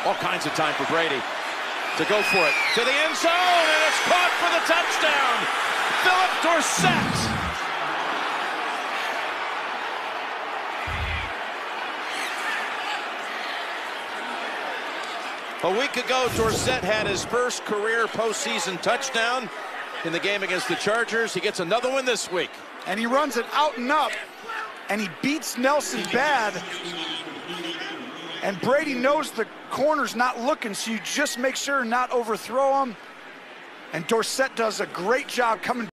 All kinds of time for Brady to go for it. To the end zone, and it's caught for the touchdown. Phillip Dorsett. A week ago, Dorsett had his first career postseason touchdown in the game against the Chargers. He gets another one this week. And he runs it out and up, and he beats Nelson bad. And Brady knows the corner's not looking, so you just make sure not overthrow him. And Dorsett does a great job coming